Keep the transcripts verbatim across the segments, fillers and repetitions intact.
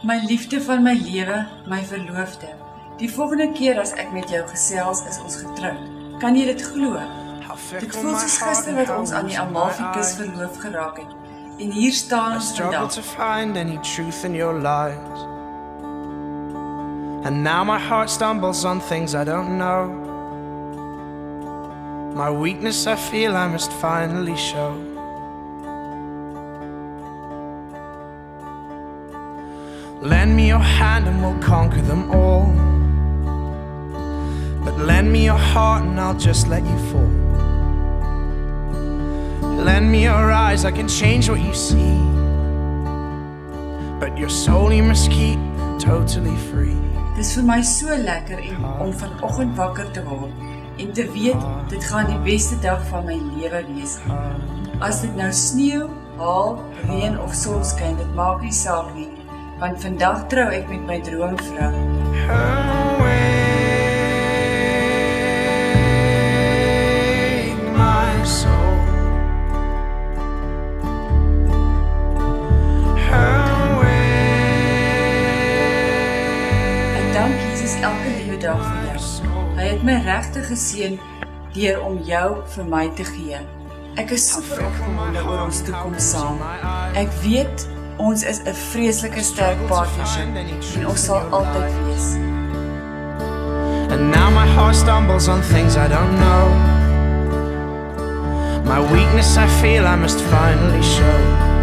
My liefde van my lewe, my verloofde. Die volgende keer as ek met jou gesels, is ons getroud. Kan jy dit glo? Dit voel soos gister wat ons aan die Amalfi-kus verloof geraak het. En hier staan ons vandag. To find any truth in your lies. And now my heart stumbles on things I don't know. My weakness I feel I must finally show. Lend me your hand and we'll conquer them all. But lend me your heart and I'll just let you fall. Lend me your eyes, I can change what you see. But your soul you must keep totally free. Dis vir my so lekker en om vanoggend wakker te word en te weet dit gaan die beste dag van my lewe wees. As dit nou sneeu, haal, reën of sonskyn, dit maak nie saak nie, want vandag trou ek met my droomvrou. Dank Jesus elke liewe dag vir jou. Hy het my regtig geseën deur om jou vir my te gee. Ek is super opgewonde oor ons toekoms saam. Ek weet ons is 'n vreeslike sterk partnership en ons sal altyd wees. And now my heart stumbles on things I don't know. My weakness I feel I must finally show.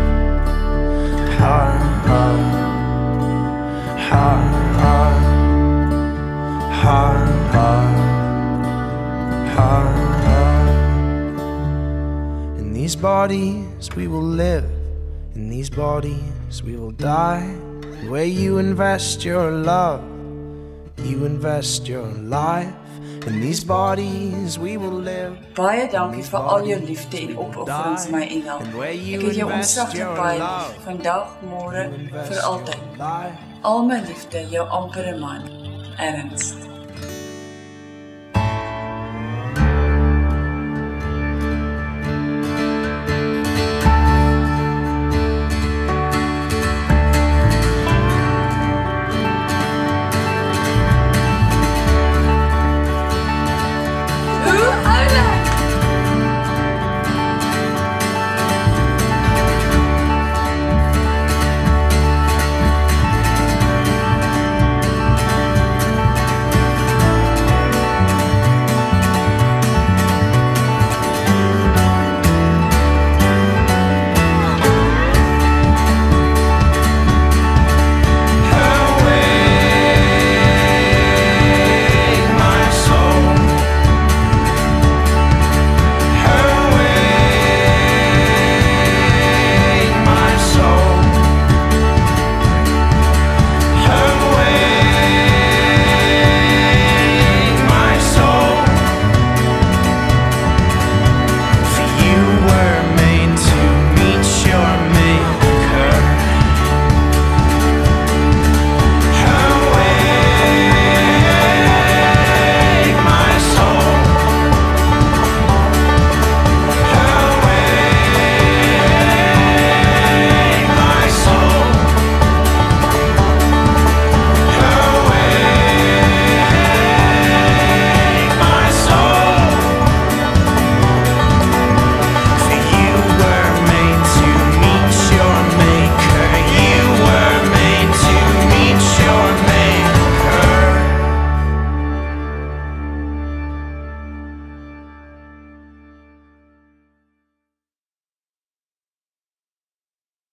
Ha ha ha ha. Ha, ha, ha, ha. In these bodies we will live, in these bodies we will die. Where you invest your love, you invest your life. In these bodies we will live. Baie dankie vir al jou liefde en opofferings my engel. Ek het jou ontsaglik baie lief, vandag, môre, vir altyd. Al my liefde, jou ampere man, Ernst.